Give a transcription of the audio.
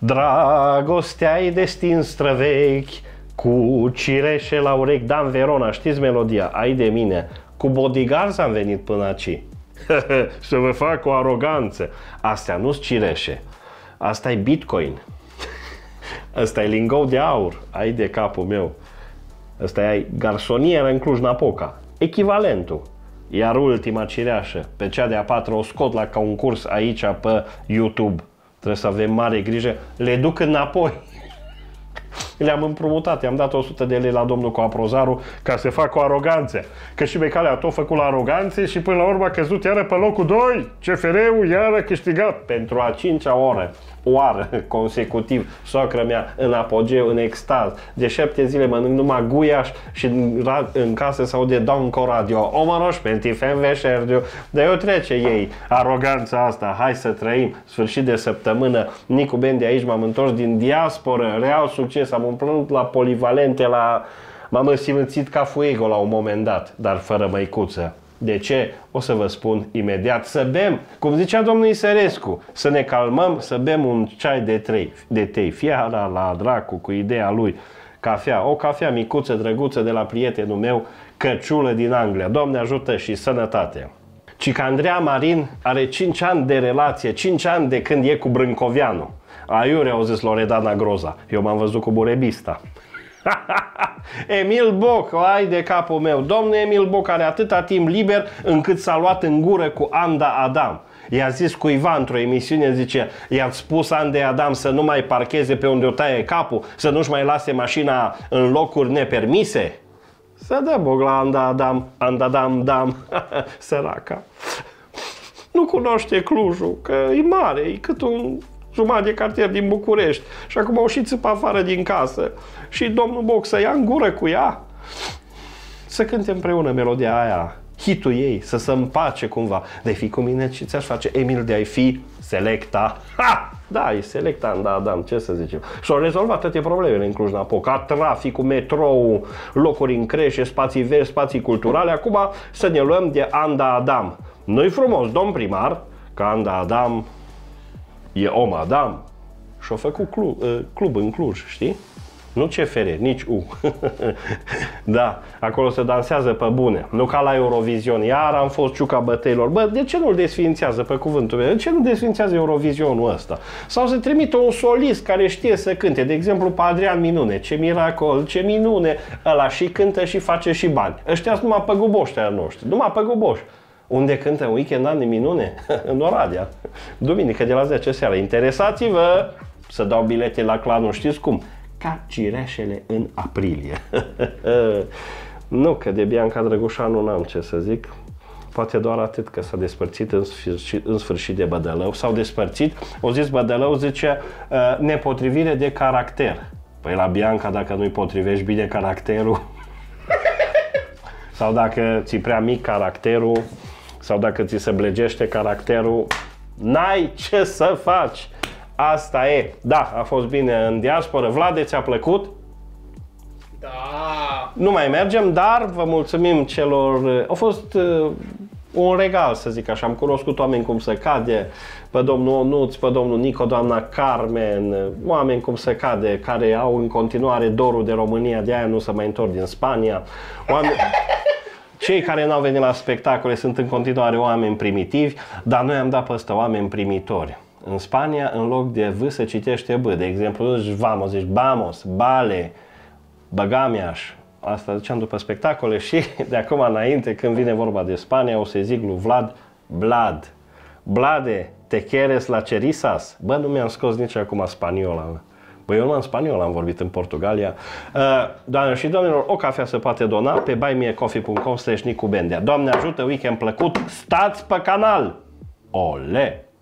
Dragostea-i destin străvechi, cu cireșe la urechi. Dan Verona, știți melodia? Ai de mine. Cu bodyguards am venit până aici. Să vă fac o aroganță. Astea nu-s cireșe. Asta e Bitcoin. Asta e lingou de aur. Ai de capul meu. Asta e garsonieră în Cluj-Napoca. Echivalentul. Iar ultima cireașă, pe cea de-a patra, o scot la concurs aici pe YouTube. Trebuie să avem mare grijă. Le duc înapoi. Le-am împrumutat, i-am dat 100 de lei la domnul Coaprozaru ca să fac o aroganță. Că și Becalea a tot făcut la aroganțe și până la urmă a căzut iară pe locul 2. CFR-ul iară câștigat pentru a 5-a oară consecutiv. Socră mea în apogeu, în extaz. De 7 zile mănânc numai guiaș și în casă se aude Donco Radio. Omoroș pentru FMV de eu trece ei aroganța asta. Hai să trăim. Sfârșit de săptămână. Nicu Ben de aici, m-am întors din diasporă. Real succes. Am umplut la polivalente, m-am însimțit ca Fuego la un moment dat, dar fără măicuță. De ce? O să vă spun imediat. Să bem, cum zicea domnul Isărescu, să ne calmăm, să bem un ceai de tei. Fiara la dracu cu ideea lui. Cafea, o cafea micuță, drăguță de la prietenul meu, Căciulă din Anglia. Doamne ajută și sănătate. Cică Andreea Marin are 5 ani de relație, 5 ani de când e cu Brâncoveanu. Aiure, au zis Loredana Groza. Eu m-am văzut cu Burebista. Emil Boc, ai de capul meu. Domnul Emil Boc are atâta timp liber încât s-a luat în gură cu Anda Adam. I-a zis cuiva într-o emisiune, zice, i-ați spus Anda Adam să nu mai parcheze pe unde o taie capul, să nu-și mai lase mașina în locuri nepermise? Să dă Boc la Anda Adam, săraca. Nu cunoaște Clujul, că e mare, e cât un jumătate de cartier din București și acum au și țâpă afară din casă și domnul Boc să ia în gură cu ea, să cânte împreună melodia aia, hitul ei, să se împace cumva. De fi cu mine și ți-aș face, Emil, de ai fi Selecta. Ha! Da, e Selecta, da, ce să zicem. Și-au rezolvat toate problemele în Cluj-Napoca, traficul, metrou, locuri în creșe, spații verzi, spații culturale. Acum să ne luăm de Anda Adam. Nu-i frumos, domn primar, că Anda Adam e om Adam și-a făcut club în Cluj, știi? Nu CFR, nici U. Da, acolo se dansează pe bune. Nu ca la Eurovision. Iar am fost ciuca bătăilor. Bă, de ce nu-l desființează pe cuvântul meu? De ce nu desființează Eurovizionul ăsta? Sau să trimite un solist care știe să cânte. De exemplu, pe Adrian Minune. Ce miracol, ce minune. Ăla și cântă și face și bani. Ăștia numai pe guboși ai noștri. Numai pe guboși. Unde cântă în weekend ani de minune? În Oradea. Duminică de la 10 seara. Interesați-vă să dau bilete la Clanul, știți cum? Ca cireșele în aprilie. Nu, că de Bianca Drăgușanu n-am ce să zic. Poate doar atât că s-a despărțit în sfârșit de Bădălău. S-au despărțit, o zis Bădălău, zice, nepotrivire de caracter. Păi la Bianca, dacă nu-i potrivești bine caracterul, sau dacă ți-i prea mic caracterul, sau dacă ți se blegește caracterul, n-ai ce să faci. Asta e. Da, a fost bine în diasporă. Vlade, ți-a plăcut? Da. Nu mai mergem, dar vă mulțumim celor... A fost un regal, să zic așa. Am cunoscut oameni cum se cade, pe domnul Onuț, pe domnul Nico, doamna Carmen, oameni cum se cade, care au în continuare dorul de România, de aia nu se mai întorc din Spania. Cei care n-au venit la spectacole sunt în continuare oameni primitivi, dar noi am dat pe ăsta oameni primitori. În Spania, în loc de V se citește B. De exemplu, nu zici vamos, zici vamos, bale, băgamiaș. Asta ziceam după spectacole și de acum înainte, când vine vorba de Spania, o să zic lui Vlad, Blad. Blade, te quieres la cerisas? Bă, nu mi-am scos nici acum spaniola. Bă, eu numai în spaniol am vorbit în Portugalia. Doamnelor și domnilor, o cafea se poate dona pe buymeacoffee.com/Nicu Bendea. Doamne ajută, weekend plăcut, stați pe canal! Ole!